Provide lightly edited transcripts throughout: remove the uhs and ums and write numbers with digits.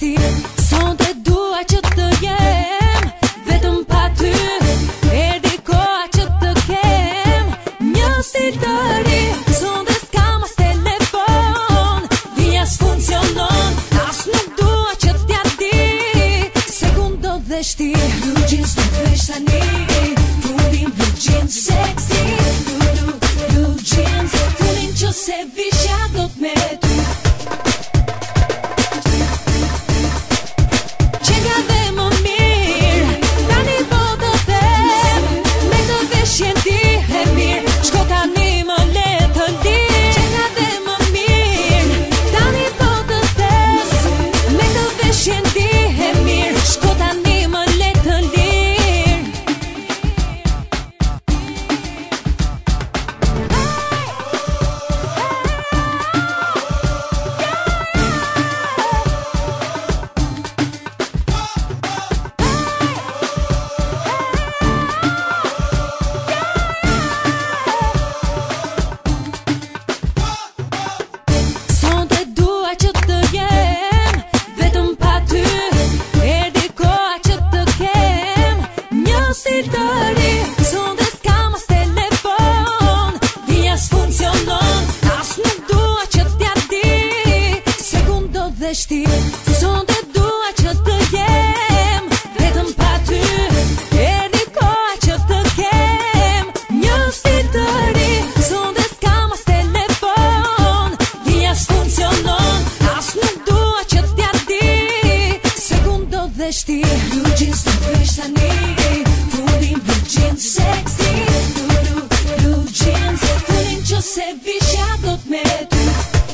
shti. Sonte dua që të jem vetëm pa ty. Erdhi koha që të kem një stil të ri. Sonte s'kam as telefon, linja s'funksionon. As nuk dua që t'ja di se ku ndodhe shti. Blue jeans nuk vesh tani, fundin blue jeans sexy. Blue jeans, fundin që se vishja do t'me ty. Sonte s'kam as telefon, linja s'funksionon. As nuk dua që t'ja di se ku ndodhe shti. Sonte dua që të jem vetëm pa ty. Erdhi koha që të kem një stil të ri. Sonte s'kam as telefon, linja s'funksionon. As nuk dua që t'ja di se ku ndodhe shti. Blue jeans nuk vesh tani, blue jeans sexy, blue jeans, fundin që se vishja do t'me ty.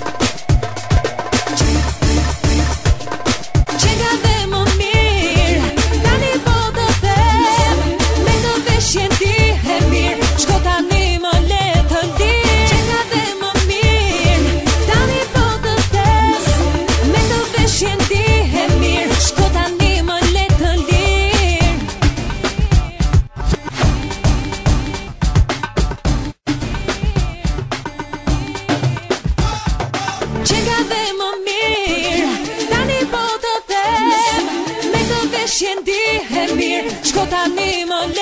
Qenka dhe më mirë, tani po të them, me të veshjen ti e mirë, shko tani më le të lirë. Qenka dhe më mirë, tani po të them, me të veshjen ti e mirë, shko tani më le të lirë. Qenka dhe më mirë, tani po të them, me të veshjen ti e mirë, shko tani më